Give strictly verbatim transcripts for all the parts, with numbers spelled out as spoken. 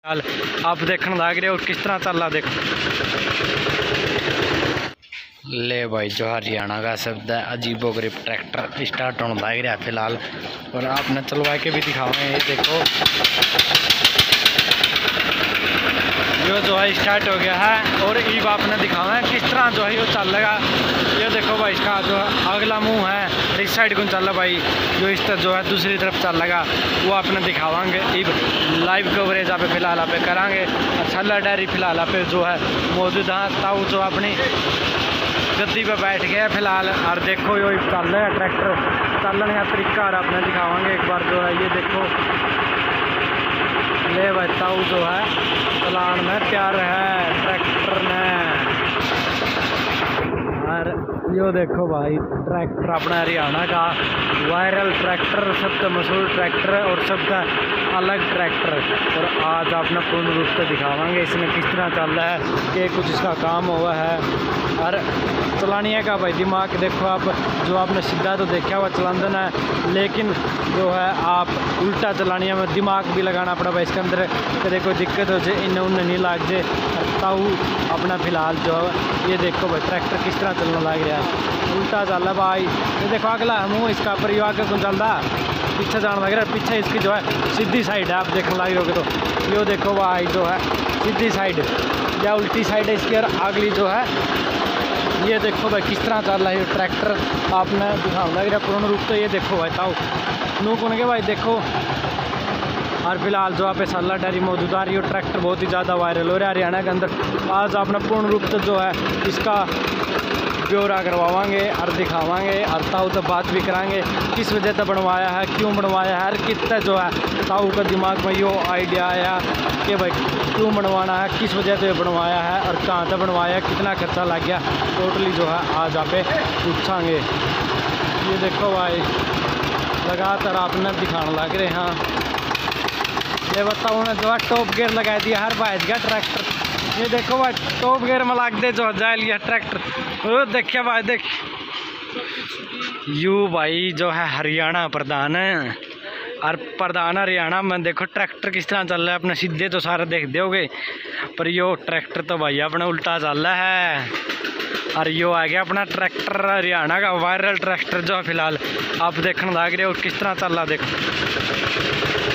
हाल आप देखने लग रहे हो किस तरह चल रहा देखो। ले भाई जो हरियाणा का शब्द है अजीबो गरीब ट्रैक्टर स्टार्ट होने लग रहा है फिलहाल, और आपने चलवा के भी दिखाओगे। ये देखो यो जो है स्टार्ट हो गया है, और ईब आपने दिखाना है किस तरह जो है ये चलेगा। ये देखो भाई इसका जो अगला मुंह है इस साइड को चल रहा भाई, जो इस तरह जो है दूसरी तरफ चलेगा वो आपने दिखावांगे। ईब लाइव कवरेज आप फिलहाल आप करांगे। अच्छा डेयरी फिलहाल आप जो है मौजूद है, ताऊ जो अपनी गद्दी पे बैठ गया फिलहाल। और देखो यो चल रहा है ट्रैक्टर, चलने का तरीका और आपने दिखावांगे एक बार जो है। ये देखो ले भाई ताऊ जो है चलान में तैयार है ट्रैक्टर में। और यो देखो भाई ट्रैक्टर अपना हरियाणा का वायरल ट्रैक्टर, सबसे मशहूर ट्रैक्टर और सबका अलग ट्रैक्टर। और आज आपने पूर्ण रूप से दिखावांगे इसमें किस तरह चल रहा है, कि कुछ इसका काम हुआ है। और चलानिया का भाई दिमाग देखो आप, जो आपने सीधा तो देखा हुआ चलान है, लेकिन जो है आप उल्टा चलानिया में दिमाग भी लगाना पड़ा भाई इसके अंदर, कदे कोई दिक्कत हो जाए इन्हें उन्हें नहीं लाग जाए। ताऊ अपना फिलहाल जो है ये देखो भाई ट्रैक्टर किस तरह चलने लग रहा है, उल्टा चल रहा भाई। ये देखो अगला मुँह इसका पर यो आगे कौन चलता पीछे जाने लग रहा है, पीछे इसकी जो है सीधी साइड है आप देखने लगे होगे तो। यो देखो भाई जो है सीधी साइड या उल्टी साइड है इसकी, और अगली जो है ये देखो भाई किस तरह चल रहा है ये ट्रैक्टर आपने दिखाऊँ लग रहा है पूर्ण रूप से। ये देखो भाई ताऊ नू कौन के भाई देखो। और फिलहाल जो आप सल्ला डेयरी मौजूद आ रही है, ट्रैक्टर बहुत ही ज़्यादा वायरल हो रहा है हरियाणा के अंदर। आज आपने पूर्ण रूप से जो है इसका ब्यौरा करवावांगे और दिखावांगे, और ताऊ तो बात भी कराएंगे किस वजह से बनवाया है, क्यों बनवाया है, और कितना जो है ताऊ का दिमाग में यो आइडिया आया कि भाई क्यों बनवाना है, किस वजह से बनवाया है, और कहाँ से बनवाया, कितना खर्चा लग गया, टोटली जो है आज आप पूछांगे। ये देखो भाई लगातार आपने दिखाने लग रहे हैं। ये बताओ ना जो है टॉप गियर लगा दिया हर बाइज का ट्रैक्टर। ये देखो भाई टॉप गियर में लग दे जो जाए लिया ट्रैक्टर। वो देखिए भाई देख यू भाई जो है हरियाणा प्रधान है, और प्रधान हरियाणा में देखो ट्रैक्टर किस तरह चल रहा है। अपने सीधे तो सारे देख दोगे, पर यो ट्रैक्टर तो भाई अपने उल्टा चल रहा है। और यो आ गया अपना ट्रैक्टर हरियाणा का वायरल ट्रैक्टर जो फिलहाल आप देखने लग रहे हो किस तरह चल रहा देखो।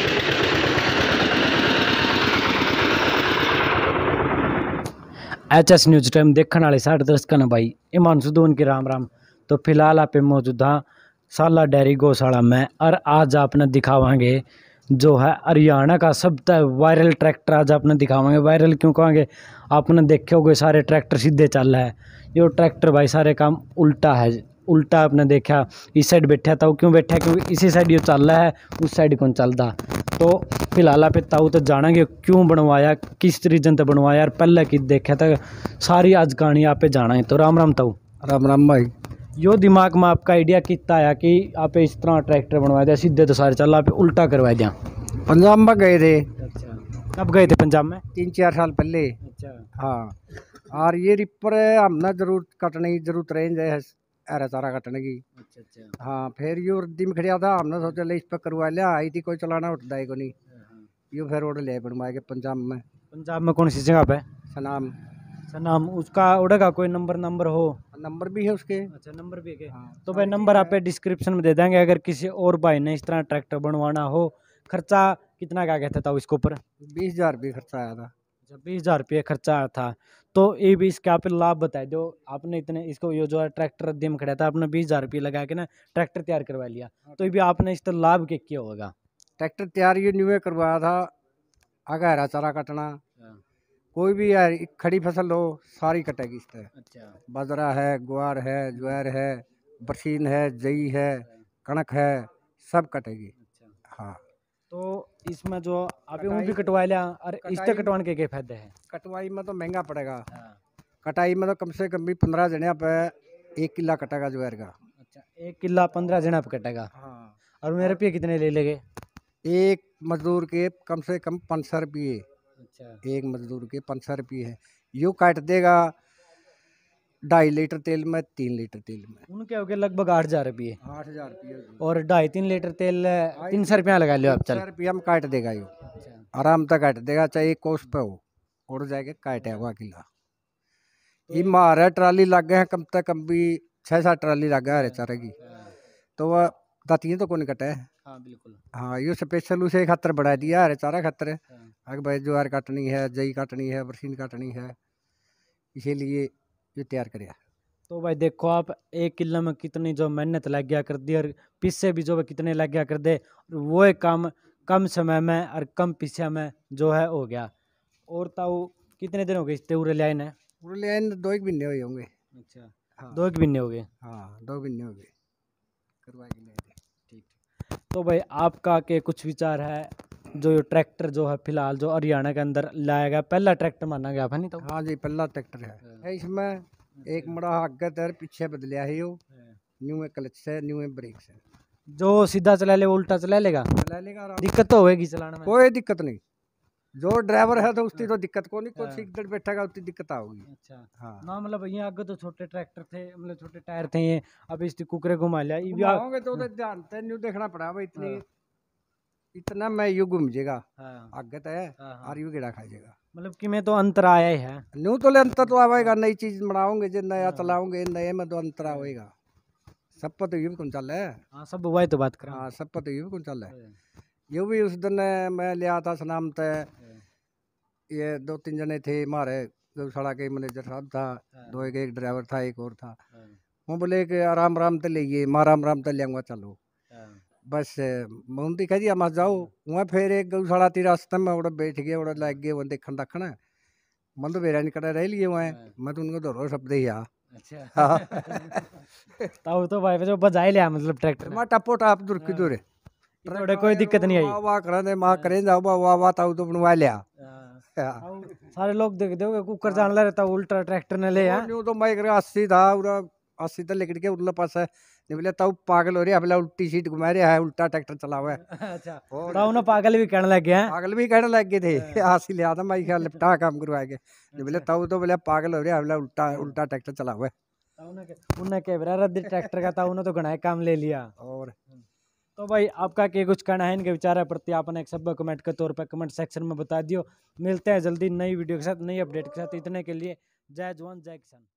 एच एस न्यूज टाइम देखने वाले साढ़े दर्शकों ने भाई ईमान सुदून की राम राम। तो फिलहाल आप मौजूद हाँ साला डेयरी गौशाला में, और आज आपने दिखावांगे जो है हरियाणा का सबसे वायरल ट्रैक्टर। आज आपने दिखावांगे, वायरल क्यों कहेंगे, आपने देखे होगे सारे ट्रैक्टर सीधे चल रहा है, ये ट्रैक्टर भाई सारे काम उल्टा है। उल्टा आपने देखा इस साइड बैठा था, वो क्यों बैठा क्योंकि इसी साइड ये चल रहा है, उस साइड कौन चलता। तो फिलहाल आप ताऊ तो जानेंगे क्यों बनवाया, किस रीजन से बनवाया, और पहले की देखा था सारी आज कहानी आप जानेंगे। तो राम राम ताऊ। राम राम भाई। यो दिमाग में आपका आइडिया कितना आया कि आप इस तरह ट्रैक्टर बनवा दिया, सीधे तो सारे चल आप उल्टा करवा दिया। पंजाब में गए थे। अच्छा कब गए थे पंजाब में? तीन चार साल पहले। अच्छा हाँ, और ये रिपर हमने जरूर कटने की जरूरत रेंज है हरा चारा कटने की। अच्छा अच्छा हाँ, फिर यो रद्दी में खड़िया था, हमने सोचा ले इस पर करवा लिया, आई थी कोई चलाना उठता है को नहीं, यो फिर रोड ले बनवाए के पंजाब में। पंजाब में कौन सी जगह पे? सनाम। सनाम उसका उड़ेगा कोई नंबर नंबर हो? नंबर भी है उसके। अच्छा नंबर भी है। हाँ, तो भाई नंबर आप डिस्क्रिप्शन में दे देंगे, अगर किसी और भाई ने इस तरह ट्रैक्टर बनवाना हो। खर्चा कितना का कहता था इसके ऊपर? बीस हजार रुपये खर्चा आया था। अच्छा बीस हजार रुपये खर्चा आया था। तो ये भी इसके आप लाभ बताए दो, आपने इतने इसको ये जो है ट्रैक्टर रद्दी में खड़ा था, आपने बीस हजार रुपये लगा के ना ट्रैक्टर तैयार करवा लिया, तो ये भी आपने इस तरह लाभ के किया होगा। ट्रैक्टर तैयार ये न्यू करवाया था, आगे हरा चारा कटना, कोई भी यार खड़ी फसल हो सारी कटेगी इस तरह। अच्छा बाजरा है, ग्वार है, ज्वार है, बरसीन है, जई है, कणक है, सब कटेगी। अच्छा हाँ, तो इसमें जो अभी वो भी कटवा लिया, और इससे कटवाने के क्या फायदे हैं? कटवाई में तो महंगा पड़ेगा। कटाई में तो कम से कम भी पंद्रह जने पे एक किला कटेगा ज्वार का। अच्छा एक किला पंद्रह जने पे कटेगा। हाँ, और मेरे पे कितने ले लेंगे? एक मजदूर के कम से कम पाँच सौ रुपये। अच्छा एक मजदूर के पाँच सौ रुपये है, यूँ काट देगा ढाई लीटर तेल में, तीन लीटर तेल में। उनके हो गए लगभग आठ हजार रुपये आठ हजार रुपये और ढाई तीन लीटर तेल तीन सौ रुपया लगा लियो आप। चल सौ रुपया में काट देगा यो, आराम तक काट देगा, चाहे एक कोस पे हो उड़ जाएगा काट है हुआ किला। ये मारा ट्राली लग गए हैं कम से कम भी छः सात ट्राली लग गया है चारे की, तो वह दातियाँ तो कौन कटे है। हाँ बिल्कुल। हाँ ये स्पेशल उसे खतर बढ़ा दिया है चारा खतर है। अगर भाई ज्वार काटनी है, जई काटनी है, बरसीन काटनी है, इसीलिए ये तैयार कराया। तो भाई देखो आप एक किलो में कितनी जो मेहनत लग गया कर दी और पीछे भी जो कितने लग गया कर दे, वो एक काम कम समय में और कम पीछे में जो है हो गया। और ताऊ कितने दिन हो गए इस उरे लाइन है? उरे लाइन दो एक महीने हुए होंगे। अच्छा हाँ दो एक महीने हो गए। हाँ दो महीने हो गए करवाएगी। ठीक। तो भाई आपका के कुछ विचार है जो ये ट्रैक्टर जो है फिलहाल जो हरियाणा के अंदर लाया गया, पहला ट्रैक्टर माना गया है नहीं? तो हाँ जी पहला ट्रैक्टर है। इसमें एक बड़ा आगे तर पीछे बदलिया है, यो न्यू क्लच से, न्यू ब्रेक से। जो सीधा चला ले उल्टा चला लेगा, चला लेगा, दिक्कत तो होगी चलाने में? कोई दिक्कत नहीं, जो ड्राइवर है तो उसकी तो दिक्कत को नहीं, कोई सीट बैठेगा उसकी दिक्कत आओगी। अच्छा हाँ ना, मतलब ये आगे तो छोटे ट्रैक्टर थे, मतलब छोटे टायर थे ये, अब इसकी कुकरे घुमा लिया। ये भी आ- घुमाओगे तो उधर ध्यान से न्यू देखना पड़ा भाई, इतनी इतना मैं यू घूम जाएगा हाँ, आगे तो है हाँ, हाँ। और यू गिरा खाएगा। मतलब कि मैं तो अंतर आया ही है। न्यू तो ले अंतर तो आवेगा, नई चीज बनाओगे जो नया चलाओगे नए में तो अंतर आवेगा। सब पर तो ये भी कौन चल है। हाँ सब वही तो बात कर रहा हूँ। हाँ सब पर तो ये भी कौन चल है। ये भी उस दिन मैं लिया था सनाम तय, ये दो तीन जने थे हमारे गौशाला के, मैनेजर साहब था, दो एक एक ड्राइवर था, एक और था। वो बोले कि आराम आराम तो ले मारा आराम आराम तो लियांगा चलो, बस मुंदी कह दिया मत जाओ। वहाँ फिर एक गौशाला थी रास्ते में, उड़ा बैठ गए, उड़ा लग गए वो देखन दखन, मन तो बेरा निकल रह लिए वहाँ, मैं तो उनको दोनों शब्द ही आ। अच्छा ताऊ तो भाई जो बजाई लिया मतलब ट्रैक्टर मैं टपो टाप दूर की दूर थोड़े कोई दिक्कत नहीं आई। वाह वाह करा दे माँ करें जाओ वाह वाह ताऊ तो बनवा लिया। ताऊ सारे लोग देख दोगे कुकर जान ला रहता उल्टा ट्रैक्टर ने ले यार। न्यू तो मैं कर अस्सी था उरा अस्सी तो लेकर के उरला पास है नहीं बोले ताऊ पागल हो रही है, अपना उल्टी सीट घुमा रहा है, उल्टा ट्रैक्टर चला हुआ है। अच्छा ताऊ ना पागल भी कहने लग गया। पागल भी कहने लग गए थे, हंसी लिया था मैं ख्याल लिपटा काम करवा के, नहीं बोले ताऊ तो बोले पागल हो रही है, अपना उल्टा उल्टा ट्रैक्टर चला हुआ है। उन्हें कह रहा ट्रैक्टर का ताऊ ने तो घना काम ले लिया। और तो भाई आपका क्या कुछ कहना है इनके विचार है प्रति, आपने एक सब कमेंट के तौर पर कमेंट सेक्शन में बता दियो। मिलते हैं जल्दी नई वीडियो के साथ, नई अपडेट के साथ। इतने के लिए जय जवान जय किसान।